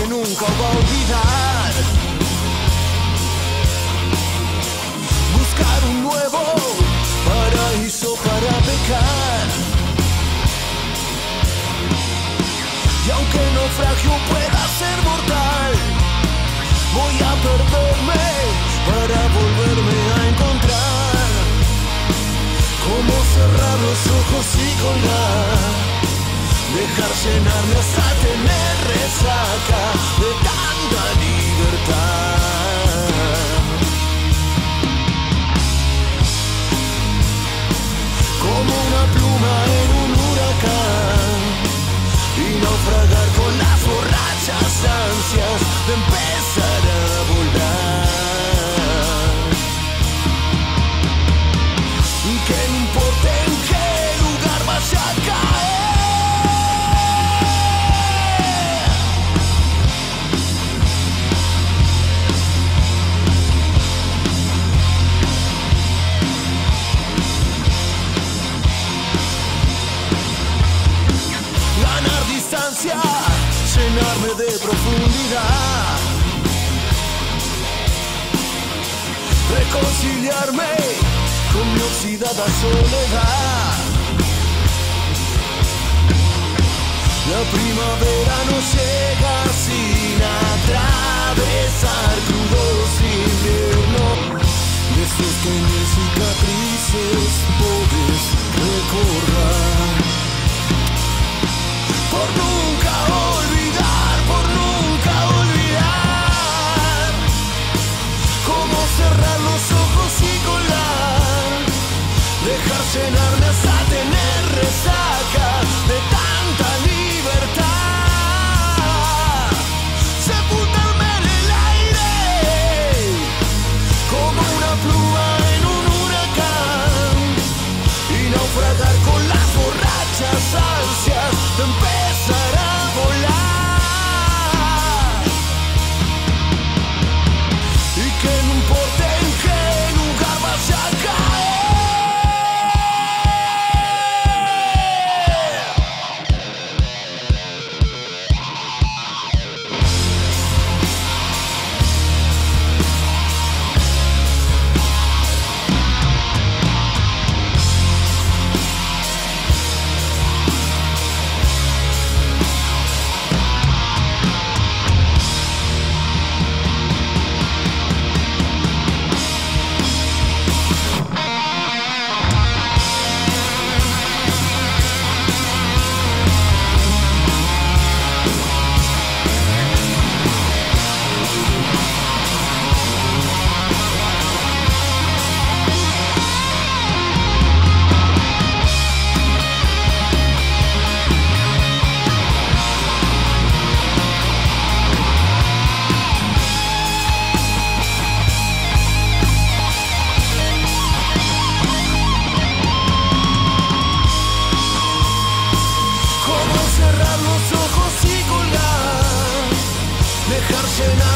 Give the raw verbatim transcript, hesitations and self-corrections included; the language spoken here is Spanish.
que nunca va a olvidar. Buscar un nuevo paraíso para pecar. Y aunque el naufragio pueda ser mortal, voy a perderme para volverme a encontrar. Cómo cerrar los ojos y colgar, dejar llenarme hasta tener resaca de tanta libertad. Como una pluma en un huracán y naufragar con las borrachas ansias de empezar a volar. Y que no importa en qué lugar vaya a caer. Ganar distancia, llenarme de profundidad, reconciliarme con mi oxidada soledad. La primavera no llega sin atravesar crudos inviernos, de esos que mis cicatrices podés recordar. Por nunca olvidar, por nunca olvidar, cómo cerrar los ojos y colgar, dejar llenarme hasta tener resaca de tanta libertad, sepultarme en el aire como una pluma en un huracán y naufragar con las borrachas ansias de empezar a volar. Y que no importa en qué lugar vaya a caer. Cerrar los ojos y colgar, dejar llenar